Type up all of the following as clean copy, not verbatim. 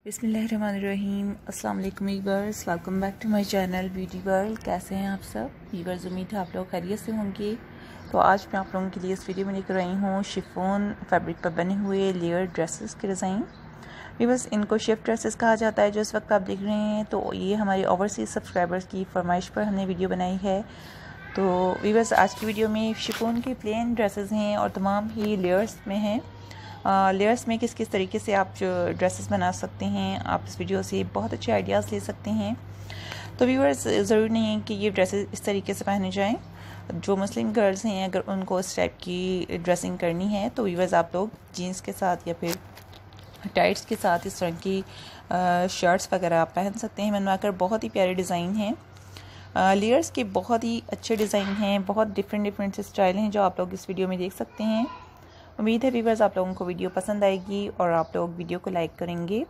बिस्मिल्लाहिर्रहमानिर्रहीम। अस्सलाम वालेकुम viewers, welcome back to my channel beauty world. कैसे हैं आप सब वीवर्स? उम्मीद है आप लोग खैरियत से होंगे। तो आज मैं आप लोगों के लिए इस वीडियो में लेकर आई हूँ शिफॉन फैब्रिक पर बने हुए लेयर ड्रेसेस के डिज़ाइन। वीवर्स, इनको शिफ्ट ड्रेसेस कहा जाता है जो इस वक्त आप देख रहे हैं। तो ये हमारे ओवरसीज़ सब्सक्राइबर्स की फरमाइश पर हमने वीडियो बनाई है। तो वीवर्स, आज की वीडियो में शिफॉन की प्लेन ड्रेसेस हैं और तमाम ही लेयर्स में हैं। लेयर्स में किस किस तरीके से आप जो ड्रेसेस बना सकते हैं, आप इस वीडियो से बहुत अच्छे आइडियाज़ ले सकते हैं। तो व्यूअर्स, ज़रूरी नहीं है कि ये ड्रेसेस इस तरीके से पहने जाएं। जो मुस्लिम गर्ल्स हैं, अगर उनको इस टाइप की ड्रेसिंग करनी है तो व्यूअर्स आप लोग जीन्स के साथ या फिर टाइट्स के साथ इस तरह की शर्ट्स वगैरह आप पहन सकते हैं बनवाकर। बहुत ही प्यारे डिज़ाइन हैं। लेयर्स के बहुत ही अच्छे डिज़ाइन हैं, बहुत डिफरेंट से स्टाइल हैं जो आप लोग इस वीडियो में देख सकते हैं। उम्मीद है व्यूअर्स आप लोगों को वीडियो पसंद आएगी और आप लोग वीडियो को लाइक करेंगे।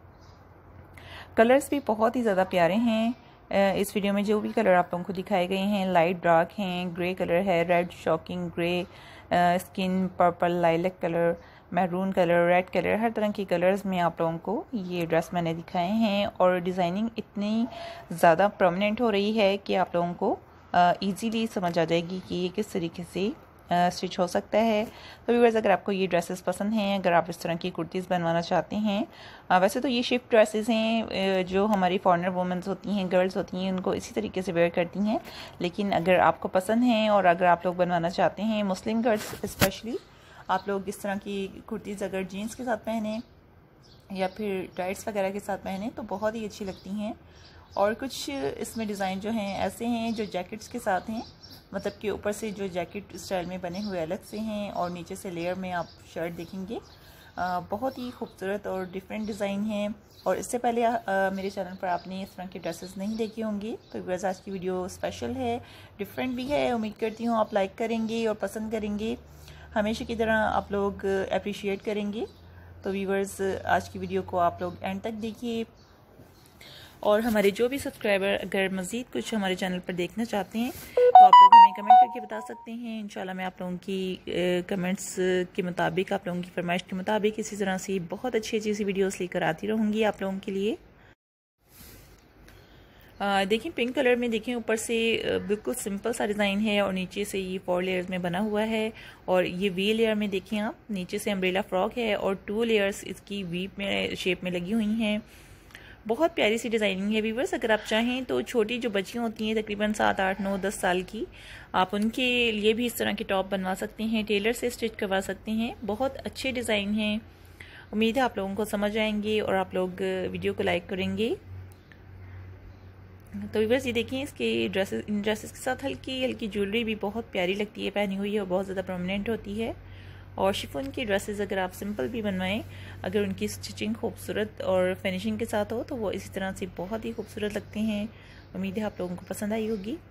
कलर्स भी बहुत ही ज़्यादा प्यारे हैं। इस वीडियो में जो भी कलर आप लोगों को दिखाए गए हैं, लाइट डार्क हैं, ग्रे कलर है, red shocking grey, skin purple, lilac colour, maroon colour, red colour, हर तरह की कलर्स में आप लोगों को ये ड्रेस मैंने दिखाए हैं। और डिज़ाइनिंग इतनी ज़्यादा प्रोमिनेंट हो रही है कि आप लोगों को ईजीली समझ आ जाएगी कि ये किस तरीके से स्टिच हो सकता है। तो व्यूअर्स, अगर आपको ये ड्रेसेस पसंद हैं, अगर आप इस तरह की कुर्तीज़ बनवाना चाहते हैं, वैसे तो ये शिफ्ट ड्रेसेस हैं जो हमारी फॉरेनर वुमेंस होती हैं, गर्ल्स होती हैं, उनको इसी तरीके से वेयर करती हैं। लेकिन अगर आपको पसंद हैं और अगर आप लोग बनवाना चाहते हैं, मुस्लिम गर्ल्स स्पेशली, आप लोग इस तरह की कुर्तीज़ अगर जीन्स के साथ पहने या फिर टाइट्स वगैरह के साथ पहने तो बहुत ही अच्छी लगती हैं। और कुछ इसमें डिज़ाइन जो हैं ऐसे हैं जो जैकेट्स के साथ हैं, मतलब कि ऊपर से जो जैकेट स्टाइल में बने हुए अलग से हैं और नीचे से लेयर में आप शर्ट देखेंगे। बहुत ही खूबसूरत और डिफरेंट डिज़ाइन हैं। और इससे पहले मेरे चैनल पर आपने इस तरह के ड्रेसेस नहीं देखे होंगे। तो व्यूअर्स, आज की वीडियो स्पेशल है, डिफरेंट भी है। उम्मीद करती हूँ आप लाइक करेंगे और पसंद करेंगे, हमेशा की तरह आप लोग अप्रिशिएट करेंगे। तो व्यूअर्स, आज की वीडियो को आप लोग एंड तक देखिए। और हमारे जो भी सब्सक्राइबर अगर मज़ीद कुछ हमारे चैनल पर देखना चाहते हैं तो आप लोग हमें कमेंट करके बता सकते हैं। इंशाल्लाह मैं आप लोगों की कमेंट्स के मुताबिक, आप लोगों की फरमाइश के मुताबिक इसी तरह से बहुत अच्छी सी वीडियोस लेकर आती रहूँगी आप लोगों के लिए। देखिए, पिंक कलर में देखें, ऊपर से बिल्कुल सिंपल सा डिज़ाइन है और नीचे से ये 4 लेयर्स में बना हुआ है। और ये वी लेयर में देखें आप, नीचे से अम्ब्रेला फ्रॉक है और 2 लेयर्स इसकी वी में शेप में लगी हुई हैं। बहुत प्यारी सी डिज़ाइनिंग है व्यूअर्स। अगर आप चाहें तो छोटी जो बच्चियाँ होती हैं तकरीबन 7, 8, 9, 10 साल की, आप उनके लिए भी इस तरह के टॉप बनवा सकते हैं, टेलर से स्टिच करवा सकते हैं। बहुत अच्छे डिज़ाइन हैं। उम्मीद है आप लोगों को समझ आएंगे और आप लोग वीडियो को लाइक करेंगे। तो व्यूअर्स, ये देखिए, इसके इन ड्रेसेस के साथ हल्की हल्की ज्वेलरी भी बहुत प्यारी लगती है पहनी हुई है और बहुत ज़्यादा प्रोमिनेंट होती है। और शिफॉन की ड्रेसेस अगर आप सिंपल भी बनवाएं, अगर उनकी स्टिचिंग खूबसूरत और फिनिशिंग के साथ हो तो वो इसी तरह से बहुत ही खूबसूरत लगते हैं। उम्मीद है आप लोगों को पसंद आई होगी।